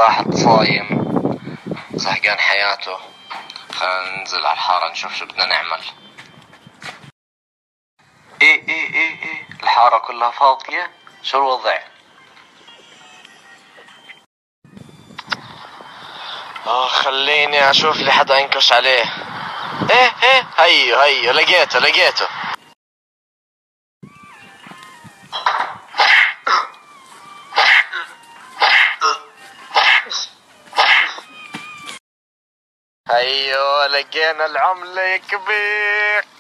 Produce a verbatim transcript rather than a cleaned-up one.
واحد صايم زهقان حياته. خلينا ننزل على الحارة نشوف شو بدنا نعمل. ايه ايه ايه ايه الحارة كلها فاضية، شو الوضع؟ اه خليني اشوف لي حدا ينكش عليه. ايه ايه هيو هيو لقيته لقيته. هيو لقينا العملة يا كبير.